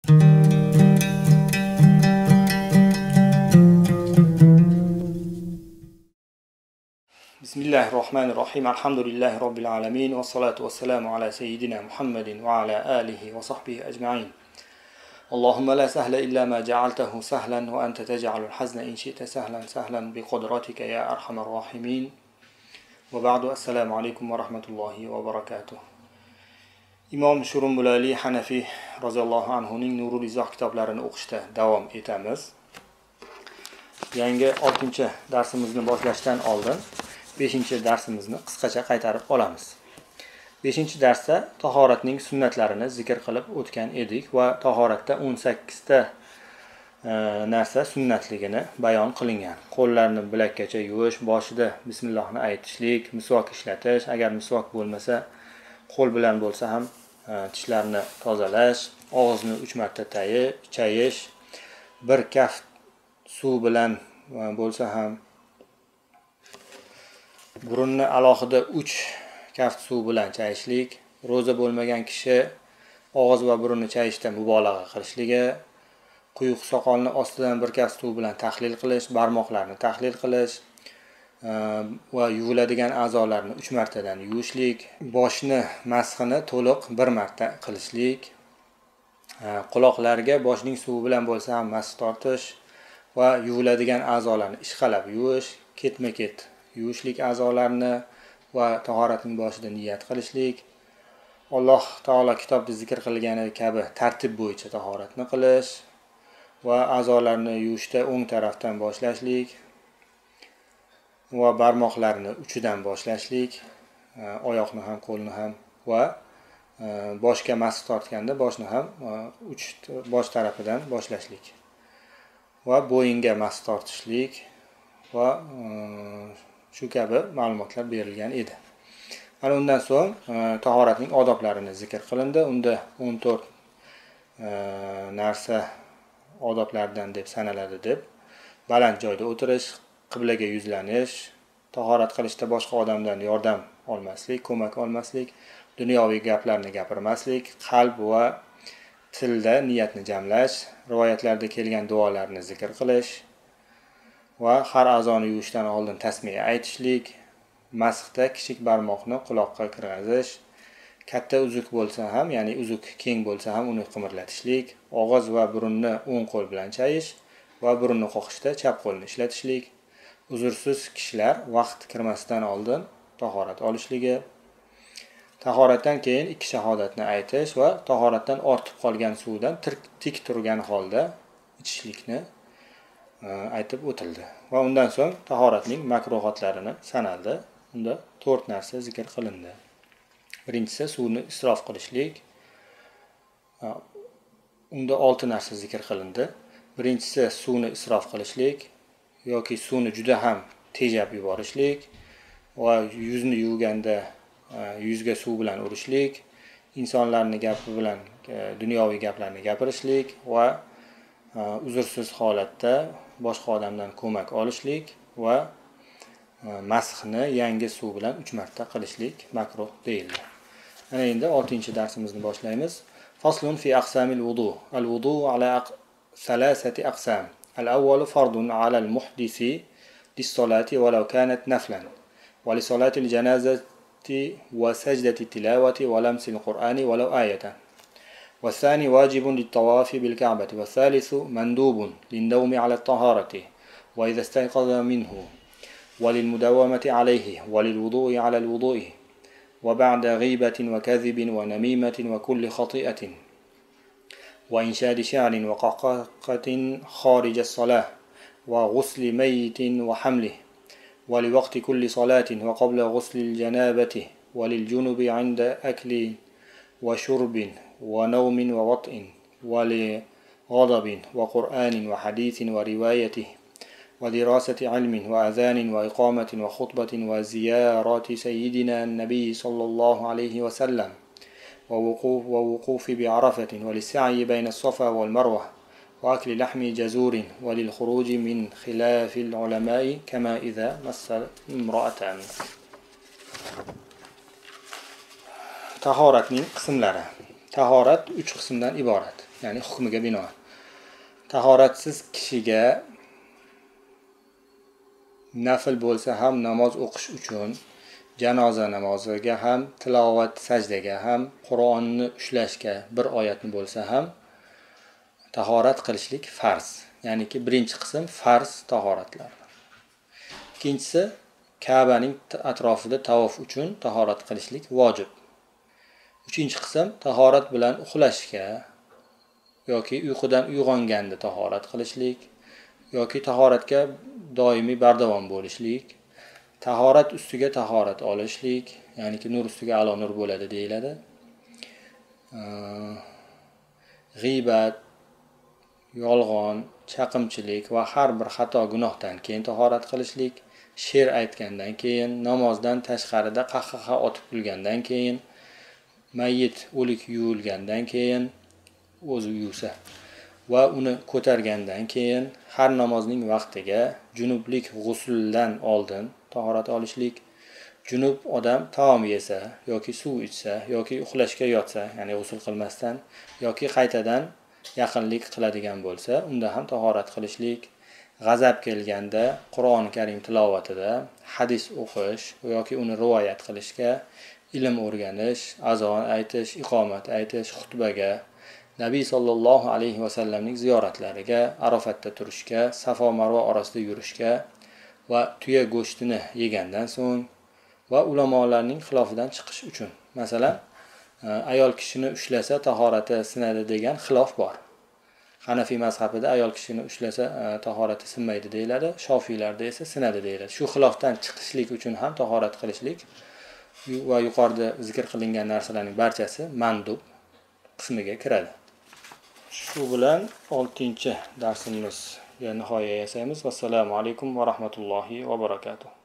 Bismillahirrahmanirrahim. Alhamdulillahi Rabbil alamin. Ve salatu ve selamu ala seyyidina Muhammedin ve ala alihi ve sahbihi ecma'in. Allahümme la sehle illa ma cealtehu sehlen ve ente tec'alul hazne in şi'te sehlen bi kudratike ya erhamer rahimin. Ve ba'du, esselamu aleyküm ve rahmetullahi ve berekatuh. İmam Şurumbulali Hanefi raziyallohu anhuning Nurul Izoh kitoblarini o'qishda davom etamiz. Yangi 6-chi darsimizni boshlashdan oldin 5-chi darsimizni qisqacha qaytarib olamiz. 5-chi darsda tahoratning sunnatlarini zikr qilib o'tgan edik va tahoratda 18 ta narsa sunnatligini bayon qilingan. Qo'llarni bilakkacha yuvish, boshida bismillohni aytishlik, misvok ishlatish, agar misvok bo'lmasa, qo'l bilan bo'lsa ham tishlarni tozalash, og'izni 3 marta chayish, bir kaft suv bilan bo'lsa ham burunni alohida 3 kaft suv bilan chayishlik, ro'za bo'lmagan kishi og'iz va burunni chayishda mubolag'a qilishligi, quyuq soqolni ostidan bir kaft suv bilan tahlil qilish, barmoqlarni tahlil qilish va yuviladigan a'zolarni 3 martadan yuvishlik, boshni mashini to'liq 1 marta qilishlik, quloqlarga boshning suvi bilan bo'lsa ham mas tortish va yuviladigan a'zolarni ishqalab yuvish, ketma-ket yuvishlik a'zolarni va tahoratning boshida niyat qilishlik, Alloh taolo kitobda zikr qilgani kabi tartib bo'yicha tahoratni qilish va a'zolarni yuvishda o'ng tarafdan boshlashlik va barmoqlarni uchidan boshlashlik, oyoqni ham qo'lni ham va boshga mas tortganda boshni ham bosh tarafidan boshlashlik va bo'yinga mas tortishlik va shu kabi ma'lumotlar berilgan edi. Ana undan so'ng tahoratning odoblarini zikr qilindi. Unda 14 narsa odoblardan deb sanaladi deb baland joyda o'tirish, qiblaga yuzlanish, tahorat qilishda boshqa odamdan yordam olmaslik, ko'mak olmaslik, dunyoviy gaplarni gapirmaslik, qalb va tilda niyatni jamlash, rivoyatlarda kelgan duolarni zikr qilish va har a'zoni yuvishdan oldin tasmiya aytishlik, masxda kichik barmoqni quloqqa kirg'izish, katta uzuk bo'lsa ham, ya'ni uzuk keng bo'lsa ham uni qimirlatishlik, og'iz va burunni o'ng qo'l bilan chayish va burunni qoqishda chap qo'lni ishlatishlik, uzursiz kishilar vaqt kirmasidan oldin tahorat olishligi, tahoratdan keyin 2 shahodatni aytish va tahoratdan ortib qolgan suvdan tik turgan holda ichishlikni aytib o'tildi. Va undan so'ng tahoratning makruhotlarini sanaldi. Unda 4 narsa zikr qilindi. Birinchisi suvni isrof qilishlik. Unda 6 narsa zikr qilindi. Birinchisi suvni isrof qilishlik yoki suvni juda ham tejab yuborishlik va yuzni yuvganda yuzga suv bilan urishlik, insonlarning gapi bilan dunyoviy gaplarni gapirishlik va uzursiz holatda boshqa odamdan ko'mak olishlik va masxni yangi suv bilan 3 marta qilishlik makruh deyildi. Ana endi 6-darsimizni boshlaymiz. Faslun fi aqsamil wudu. Al-wudu ala 3 aqsam. Al-awwal fardun ala al-muhdisi lis-salati walau kanat naflan wa li salati al-janazati wa sajdati tilawati wa lamsi al-Qur'ani walau ayatan. والثاني واجب للطواف بالكعبة والثالث مندوب للنوم على الطهارة وإذا استيقظ منه وللمداومة عليه وللوضوء على الوضوء وبعد غيبة وكذب ونميمة وكل خطيئة وإنشاد شعر وقعقعة خارج الصلاة وغسل ميت وحمله ولوقت كل صلاة وقبل غسل الجنابة وللجنب عند أكل وشرب ونوم ووطء ولغضب وقرآن وحديث وروايته ودراسة علم وأذان وإقامة وخطبة وزيارة سيدنا النبي صلى الله عليه وسلم ووقوف بعرفة وللسعي بين الصفا والمروة وأكل لحم جزور وللخروج من خلاف العلماء كما إذا مس امرأة. Tahoratning qismlari. Tahorat 3 qismdan iborat. ya'ni hukmiga binoan. Tahoratsiz kishiga nafl bo'lsa ham namoz o'qish uchun, janoza namoziga ham, tilovat sajdaga ham, Qur'onni ushlashga bir oyatni bo'lsa ham tahorat qilishlik farz. Ya'niki birinchi qism farz tahoratlar. Ikkinchisi Ka'baning atrofida tavof uchun tahorat qilishlik vojib. Uchinchi qism tahorat bilan uxlashga yoki uyqudan uyg'onganda tahorat qilishlik yoki tahoratga doimiy bardavom bo'lishlik, tahorat ustiga tahorat olishlik, ya'niki nur ustiga a'lo nur bo'ladi deyiladi. G'iybat, yolg'on, chaqimchilik va har bir xato gunohdan keyin tahorat qilishlik, she'r aytgandan keyin, namozdan tashqarida qahqaha otib kulgandan keyin, mayyit o'lik yuvilgandan keyin o'zi yuvsa va uni ko'targandan keyin, har namozning vaqtiga, junublik g'usuldan oldin tahorat olishlik, junub odam taom yesa yoki suv ichsa yoki uxlashga yotsa, ya'ni g'usul qilmasdan yoki qaytadan yaqinlik qiladigan bo'lsa, unda ham tahorat qilishlik, g'azab kelganda Qur'oni Karim tilovatida, hadis o'qish yoki uni rivoyat qilishga, ilm o'rganish, azon aytish, iqomat aytish, xutbaga, Nabiy sallallohu alayhi vasallamning ziyoratlariga, Arofatda turishga, Safo Marva orasida yurishga va tuya go'shtini yegandan so'ng va ulamolarning xilofidan chiqish uchun. Masalan, ayol kishini ushlasa tahorati sinadi degan xilof bor. Hanafiy mazhabida ayol kishini ushlasa tahorati sinmaydi deyiladi, Shofiylarda esa sinadi deyiladi. Shu xilofdan chiqishlik uchun ham tahorat qilishlik va yuqorida zikr qilingan narsalarning barchasi mandub qismiga kiradi. Shu bilan 6-darsimizga nihoya yasaymiz. Assalomu alaykum va rahmatullohi va barakatuh.